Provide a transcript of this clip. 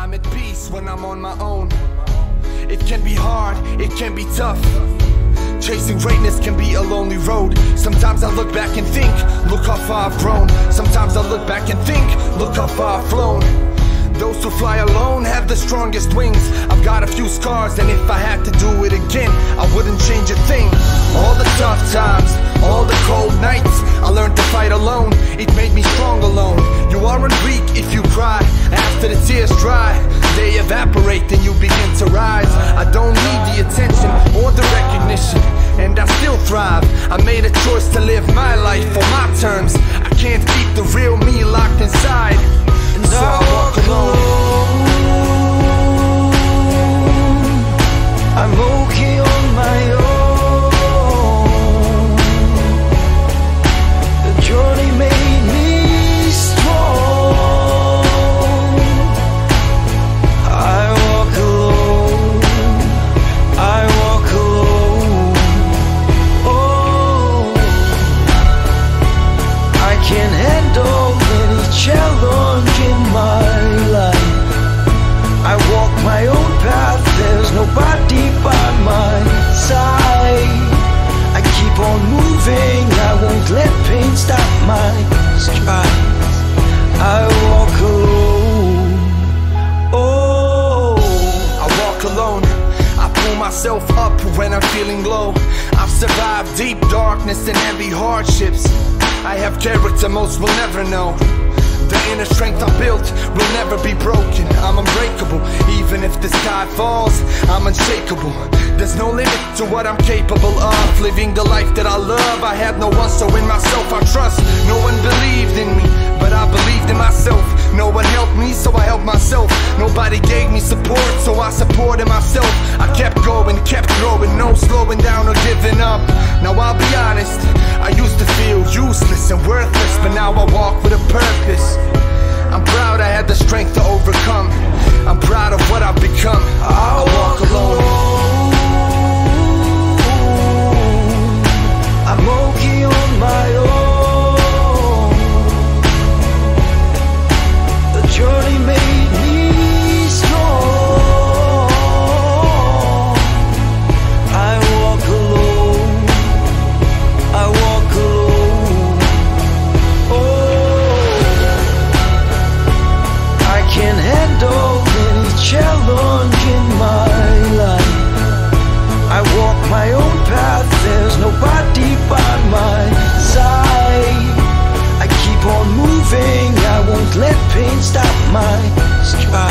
I'm at peace when I'm on my own. It can be hard, it can be tough. Chasing greatness can be a lonely road. Sometimes I look back and think, look how far I've grown. Sometimes I look back and think, look how far I've flown. Those who fly alone have the strongest wings. I've got a few scars, and if I had to do it again, I wouldn't change a thing. All the tough times, all the cold nights, I learned to fight alone. It made me strong alone. You aren't weak if you cry. After the tears dry, they evaporate and you begin to rise. I don't need the attention or the recognition, and I still thrive. I made a choice to live my life on my terms. I can't keep the real me locked inside, and so I walk alone. I'm okay on my own. The journey made me strong. I walk alone. I walk alone. Oh, I can handle any challenge in my life. I walk my own path, there's nobody by my side. I keep on moving, I won't let pain stop my strides. I walk alone. Oh, I walk alone. I pull myself up when I'm feeling low. I've survived deep darkness and heavy hardships. I have character most will never know. The inner strength I built will never be broken. I'm unbreakable, even if the sky falls, I'm unshakable. There's no limit to what I'm capable of. Living the life that I love, I had no one, so in myself I trust. No one believed in me, but I believed in myself. No one helped me, so I helped myself. Nobody gave me support, so I supported myself. I kept going, kept growing, no slowing down or giving up. Now I'll be honest, I used to feel useless and worthless, but now I walk with a purpose. I'm proud I had the strength to overcome. I'm proud of what I've become. I walk alone. I'm okay on my own. The journey made me strong. I walk alone. I walk alone. Oh, I can handle any challenge in my life. I walk my own path, there's nobody by my side. I keep on moving, I won't let pain stop my stride.